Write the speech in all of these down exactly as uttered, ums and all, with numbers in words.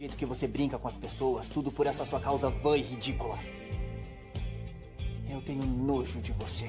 jeito que você brinca com as pessoas, tudo por essa sua causa vã e ridícula. Eu tenho nojo de você.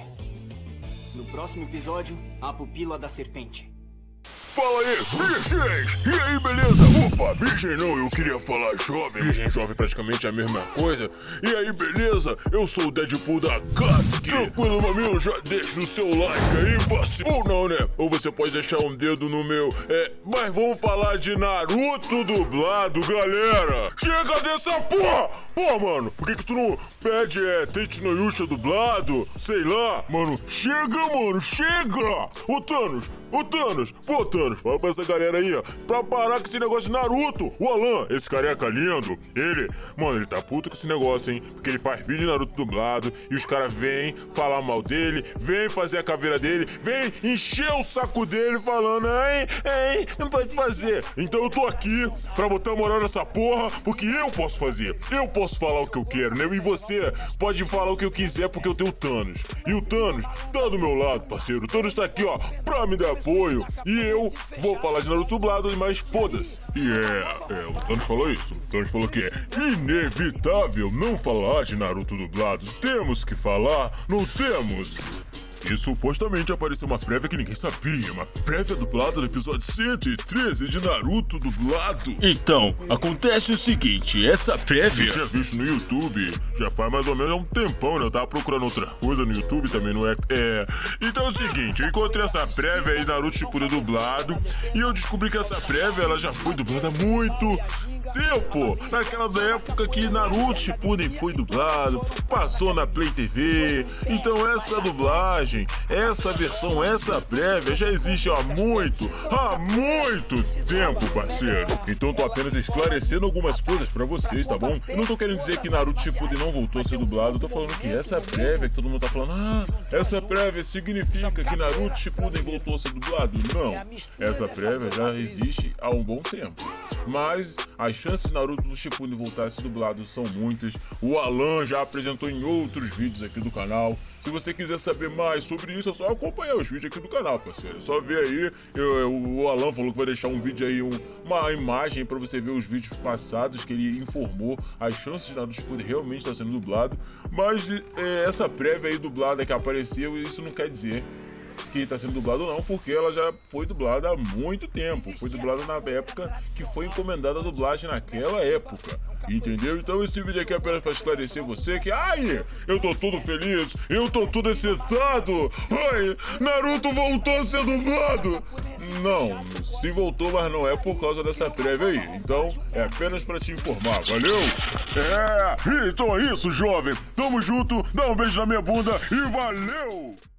No próximo episódio, a pupila da serpente. Fala aí, virgens! E aí, beleza? Opa, virgem não, eu queria falar jovem. Virgem e jovem praticamente é a mesma coisa. E aí, beleza? Eu sou o Deadpool da Katsuki. Tranquilo, mamilo, já deixa o seu like aí, parceiro. Ou não, né? Ou você pode deixar um dedo no meu... É, mas vamos falar de Naruto dublado, galera. Chega dessa porra! Pô, mano, por que que tu não pede, é, Tente no Yusha dublado? Sei lá, mano. Chega, mano, chega! Ô, Thanos, ô, Thanos, pô, Thanos, fala pra essa galera aí, ó, pra parar com esse negócio de Naruto. O Alan, esse careca lindo, ele, mano, ele tá puto com esse negócio, hein? Porque ele faz vídeo de Naruto dublado e os caras vêm falar mal dele, vêm fazer a caveira dele, vêm encher o saco dele falando, hein, hein, não pode fazer. Então eu tô aqui pra botar moral nessa porra, porque eu posso fazer, eu posso falar o que eu quero, né? E você pode falar o que eu quiser porque eu tenho o Thanos. E o Thanos tá do meu lado, parceiro. O Thanos tá aqui, ó, pra me dar apoio. E eu vou falar de Naruto dublado, mas foda-se. E é, é, o Thanos falou isso. O Thanos falou que é inevitável não falar de Naruto dublado. Temos que falar, não temos? E supostamente apareceu uma prévia que ninguém sabia, uma prévia dublada do episódio cento e treze de Naruto dublado. Então, acontece o seguinte, essa prévia... Eu tinha visto no YouTube, já faz mais ou menos um tempão, né? Eu tava procurando outra coisa no YouTube, também não é... É... Então é o seguinte, eu encontrei essa prévia aí, Naruto Shippuden dublado, e eu descobri que essa prévia, ela já foi dublada há muito tempo, naquela época que Naruto Shippuden foi dublado, passou na Play T V, então essa dublagem, essa versão, essa prévia já existe há muito, há muito tempo, parceiro. Então tô apenas esclarecendo algumas coisas pra vocês, tá bom? Eu não tô querendo dizer que Naruto Shippuden não voltou a ser dublado, eu tô falando que essa prévia, que todo mundo tá falando, ah, essa prévia significa que Naruto Shippuden voltou a ser dublado. Não, essa prévia já existe há um bom tempo, mas as chances de Naruto Shippuden voltar a ser dublado são muitas. O Alan já apresentou em outros vídeos aqui do canal. Se você quiser saber mais sobre isso, é só acompanhar os vídeos aqui do canal, parceiro. É só ver aí, eu, eu, o Alan falou que vai deixar um vídeo aí, um, uma imagem pra você ver os vídeos passados que ele informou as chances de Naruto Shippuden realmente estar sendo dublado. Mas é, essa prévia aí dublada que apareceu, isso não quer dizer que está sendo dublado não, porque ela já foi dublada há muito tempo, foi dublada na época que foi encomendada a dublagem naquela época, entendeu? Então esse vídeo aqui é apenas para esclarecer você que, ai, eu tô todo feliz, eu tô todo excitado, ai, Naruto voltou a ser dublado. Não, se voltou, mas não é por causa dessa prévia aí, então é apenas para te informar, valeu? É, então é isso, jovem, tamo junto, dá um beijo na minha bunda e valeu!